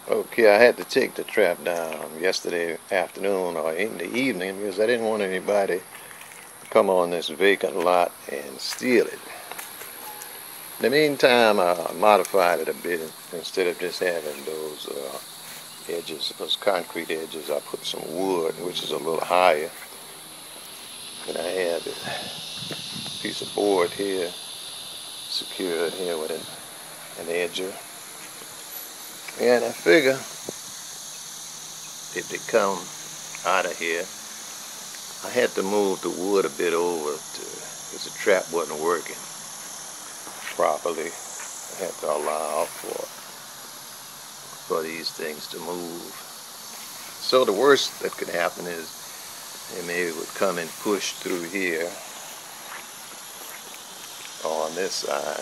Okay, I had to take the trap down yesterday afternoon or in the evening because I didn't want anybody to come on this vacant lot and steal it. In the meantime, I modified it a bit. Instead of just having those edges, those concrete edges, I put some wood, which is a little higher. And I have a piece of board here, secured here with an edger. And I figure if they come out of here, I had to move the wood a bit over because the trap wasn't working properly. I had to allow for these things to move. So the worst that could happen is they maybe would come and push through here on this side.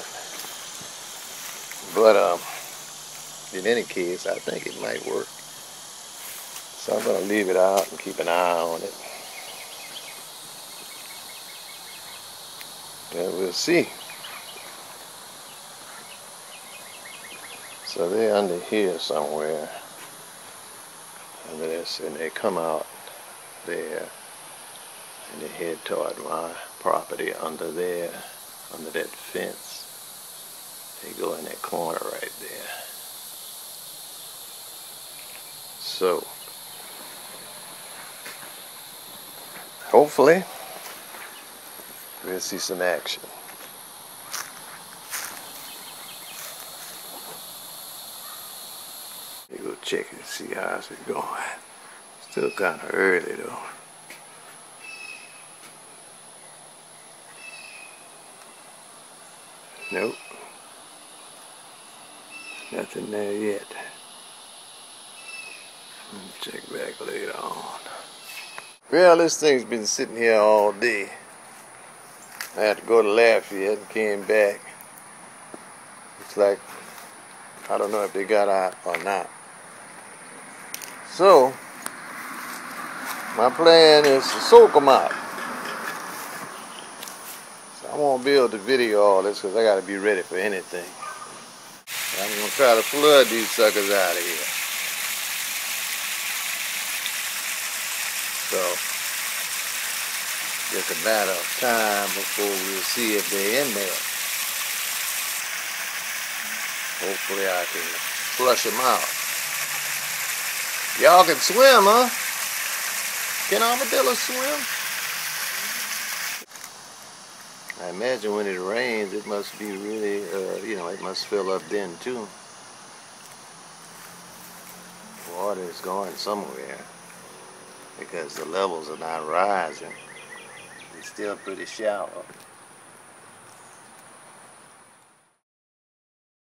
But in any case, I think it might work. So I'm going to leave it out and keep an eye on it. And we'll see. So they're under here somewhere. Under this, and they come out there. And they head toward my property under there, under that fence. They go in that corner right there. So, hopefully, we'll see some action. You go check and see how's it going. Still kind of early though. Nope. Nothing there yet. Check back later on. Well, this thing's been sitting here all day. I had to go to Lafayette and came back. Looks like, I don't know if they got out or not. So, my plan is to soak them out. So I won't be able to video all this because I got to be ready for anything. I'm going to try to flood these suckers out of here. So, just a matter of time before we'll see if they're in there. Hopefully I can flush them out. Y'all can swim, huh? Can armadillos swim? I imagine when it rains, it must be really, it must fill up then too. Water is going somewhere because the levels are not rising. It's still pretty shallow.